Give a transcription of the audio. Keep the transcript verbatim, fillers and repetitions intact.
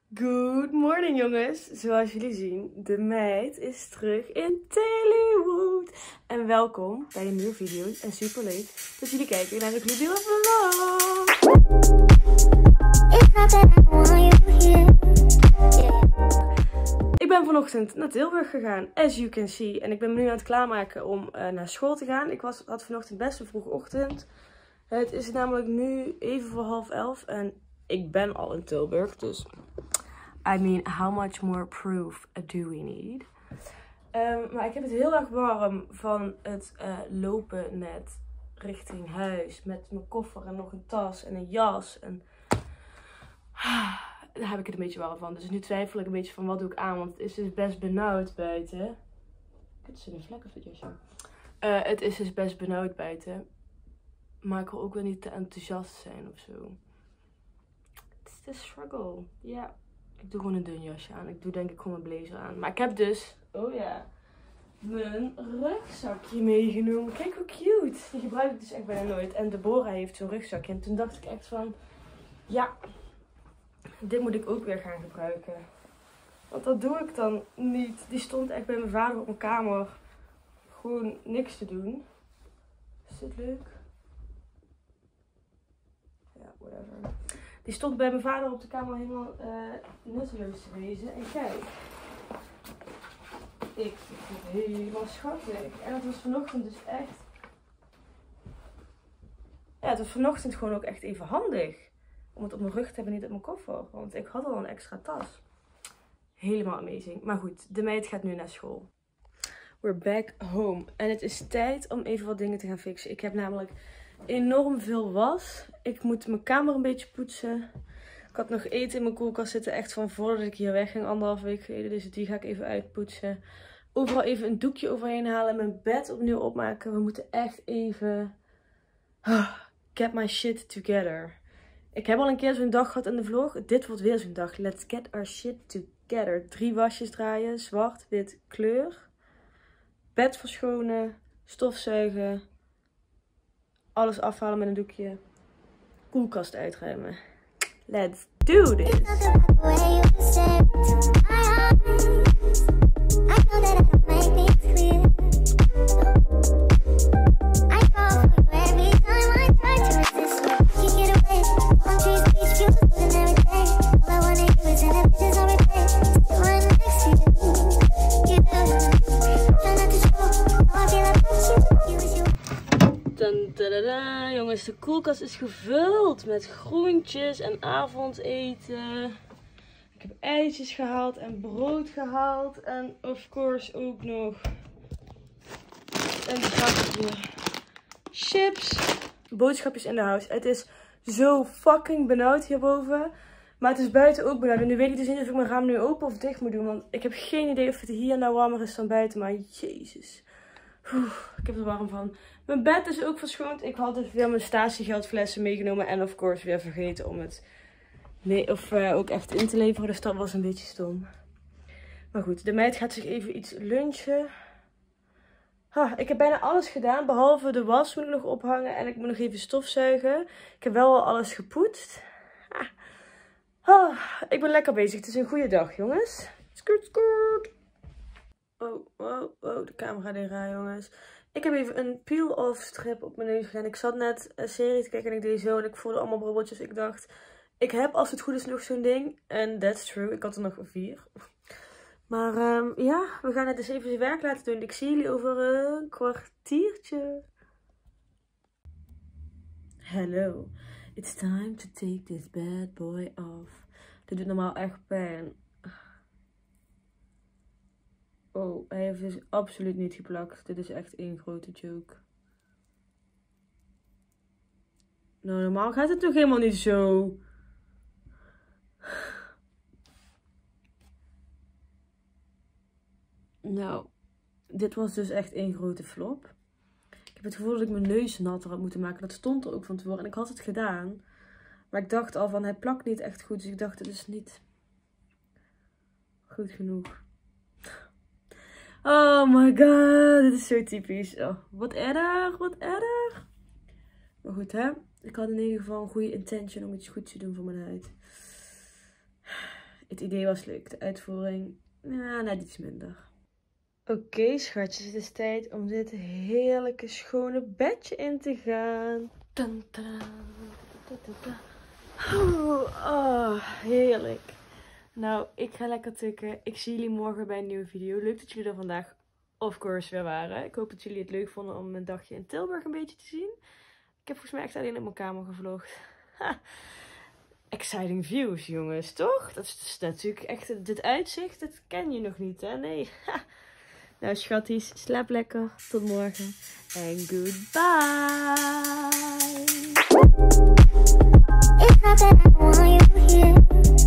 Good morning jongens, zoals jullie zien, de meid is terug in Telewood. En welkom bij een nieuwe video en super leuk dat jullie kijken naar de gloednieuwe vlog. Ik ben vanochtend naar Tilburg gegaan, as you can see. En ik ben me nu aan het klaarmaken om uh, naar school te gaan. Ik was, had vanochtend best een vroege ochtend. Het is namelijk nu even voor half elf en ik ben al in Tilburg, dus... I mean, how much more proof do we need? Um, maar ik heb het heel erg warm van het uh, lopen net richting huis. Met mijn koffer en nog een tas en een jas. En ah, daar heb ik het een beetje warm van. Dus nu twijfel ik een beetje van wat doe ik aan. Want het is dus best benauwd buiten. Het is een vlek of dit jasje. Uh, het is dus best benauwd buiten. Maar ik wil ook wel niet te enthousiast zijn of zo. It's the struggle. Ja. Yeah. Ik doe gewoon een dun jasje aan. Ik doe denk ik gewoon mijn blazer aan. Maar ik heb dus, oh ja, mijn rugzakje meegenomen. Kijk hoe cute. Die gebruik ik dus echt bijna nooit. En Deborah heeft zo'n rugzakje. En toen dacht ik echt van, ja, dit moet ik ook weer gaan gebruiken. Want dat doe ik dan niet. Die stond echt bij mijn vader op mijn kamer. Gewoon niks te doen. Is dit leuk? Ja, whatever. Die stond bij mijn vader op de kamer helemaal uh, nutteloos te wezen. En kijk, ik vind het helemaal schattig. En het was vanochtend dus echt... Ja, het was vanochtend gewoon ook echt even handig. Om het op mijn rug te hebben, niet op mijn koffer. Want ik had al een extra tas. Helemaal amazing. Maar goed, de meid gaat nu naar school. We're back home. En het is tijd om even wat dingen te gaan fixen. Ik heb namelijk... enorm veel was. Ik moet mijn kamer een beetje poetsen. Ik had nog eten in mijn koelkast zitten. Echt van voordat ik hier wegging. Anderhalf week geleden. Dus die ga ik even uitpoetsen. Overal even een doekje overheen halen. Mijn bed opnieuw opmaken. We moeten echt even... Get my shit together. Ik heb al een keer zo'n dag gehad in de vlog. Dit wordt weer zo'n dag. Let's get our shit together. Drie wasjes draaien. Zwart, wit, kleur. Bed verschonen. Stofzuigen. Alles afhalen met een doekje. Koelkast uitruimen. Let's do this! Tadada, jongens, de koelkast is gevuld met groentjes en avondeten. Ik heb eitjes gehaald en brood gehaald. En of course ook nog een zakje chips. Boodschapjes in de house. Het is zo fucking benauwd hierboven. Maar het is buiten ook benauwd. En nu weet ik dus niet of ik mijn raam nu open of dicht moet doen. Want ik heb geen idee of het hier nou warmer is dan buiten. Maar jezus. Oeh, ik heb er warm van. Mijn bed is ook verschoond. Ik had dus weer mijn statiegeldflessen meegenomen. En of course weer vergeten om het nee, of, uh, ook echt in te leveren. Dus dat was een beetje stom. Maar goed, de meid gaat zich even iets lunchen. Ha, ik heb bijna alles gedaan. Behalve de was moet ik nog ophangen. En ik moet nog even stofzuigen. Ik heb wel al alles gepoetst. Ah. Ah, ik ben lekker bezig. Het is een goede dag, jongens. Skirt, skirt. Oh, oh, oh. De camera gaat in raar, jongens. Ik heb even een peel-off strip op mijn neus gedaan. Ik zat net een serie te kijken en ik deed zo. En ik voelde allemaal brobbeltjes. Ik dacht, ik heb als het goed is nog zo'n ding. En that's true. Ik had er nog vier. Maar um, ja, we gaan het dus even zijn werk laten doen. Ik zie jullie over een kwartiertje. Hello. It's time to take this bad boy off. Dit doet normaal echt pijn. Oh, hij heeft dus absoluut niet geplakt. Dit is echt één grote joke. Nou, normaal gaat het toch helemaal niet zo. Nou, dit was dus echt één grote flop. Ik heb het gevoel dat ik mijn neus natter had moeten maken. Dat stond er ook van tevoren. En ik had het gedaan. Maar ik dacht al van, hij plakt niet echt goed. Dus ik dacht, het is niet goed genoeg. Oh my god, dit is zo typisch. Oh, wat erg, wat erg. Maar goed, hè. Ik had in ieder geval een goede intention om iets goeds te doen voor mijn huid. Het idee was leuk, de uitvoering, ja, net iets minder. Oké okay, schatjes, het is tijd om dit heerlijke schone bedje in te gaan. Tan, tan, tan, tan, tan. Oh, oh, heerlijk. Nou, ik ga lekker tukken. Ik zie jullie morgen bij een nieuwe video. Leuk dat jullie er vandaag, of course, weer waren. Ik hoop dat jullie het leuk vonden om mijn dagje in Tilburg een beetje te zien. Ik heb volgens mij echt alleen op mijn kamer gevlogd. Ha. Exciting views, jongens, toch? Dat is dus natuurlijk echt, dit uitzicht, dat ken je nog niet, hè? Nee. Ha. Nou, schatties, slaap lekker. Tot morgen. En goodbye. It's not that I want you here.